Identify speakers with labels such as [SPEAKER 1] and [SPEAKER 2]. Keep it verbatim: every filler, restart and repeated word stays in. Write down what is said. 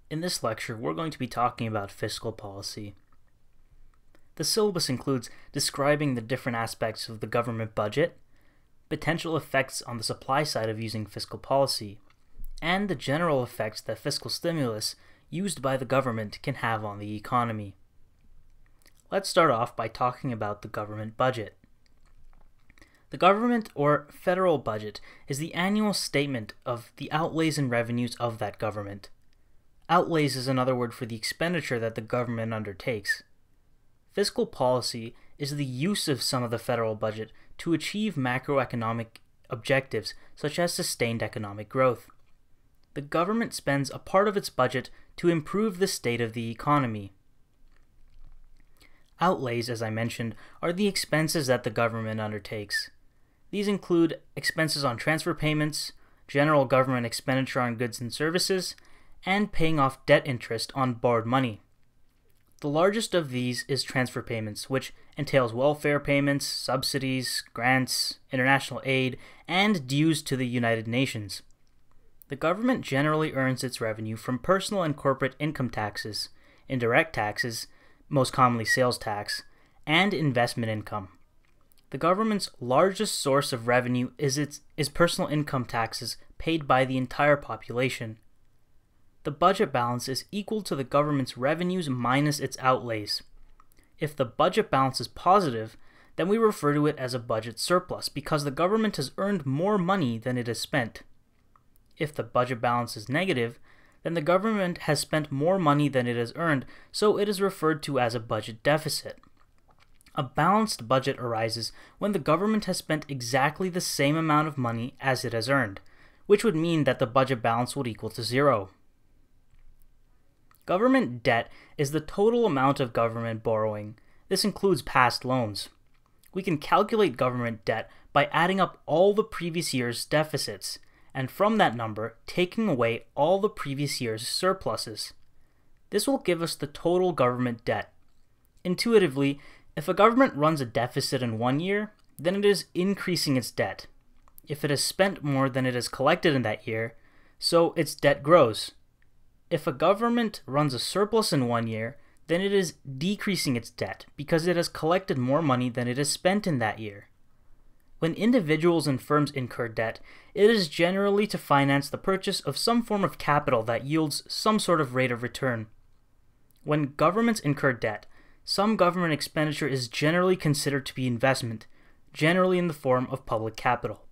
[SPEAKER 1] In this lecture, we're going to be talking about fiscal policy. The syllabus includes describing the different aspects of the government budget, potential effects on the supply side of using fiscal policy, and the general effects that fiscal stimulus used by the government can have on the economy. Let's start off by talking about the government budget. The government or federal budget is the annual statement of the outlays and revenues of that government. Outlays is another word for the expenditure that the government undertakes. Fiscal policy is the use of some of the federal budget to achieve macroeconomic objectives such as sustained economic growth. The government spends a part of its budget to improve the state of the economy. Outlays, as I mentioned, are the expenses that the government undertakes. These include expenses on transfer payments, general government expenditure on goods and services, and paying off debt interest on borrowed money. The largest of these is transfer payments, which entails welfare payments, subsidies, grants, international aid, and dues to the United Nations. The government generally earns its revenue from personal and corporate income taxes, indirect taxes, most commonly sales tax, and investment income. The government's largest source of revenue is its is personal income taxes paid by the entire population. The budget balance is equal to the government's revenues minus its outlays. If the budget balance is positive, then we refer to it as a budget surplus because the government has earned more money than it has spent. If the budget balance is negative, then the government has spent more money than it has earned, so it is referred to as a budget deficit. A balanced budget arises when the government has spent exactly the same amount of money as it has earned, which would mean that the budget balance would equal to zero. Government debt is the total amount of government borrowing. This includes past loans. We can calculate government debt by adding up all the previous year's deficits, and from that number, taking away all the previous year's surpluses. This will give us the total government debt. Intuitively, if a government runs a deficit in one year, then it is increasing its debt. If it has spent more than it has collected in that year, so its debt grows. If a government runs a surplus in one year, then it is decreasing its debt because it has collected more money than it has spent in that year. When individuals and firms incur debt, it is generally to finance the purchase of some form of capital that yields some sort of rate of return. When governments incur debt, some government expenditure is generally considered to be investment, generally in the form of public capital.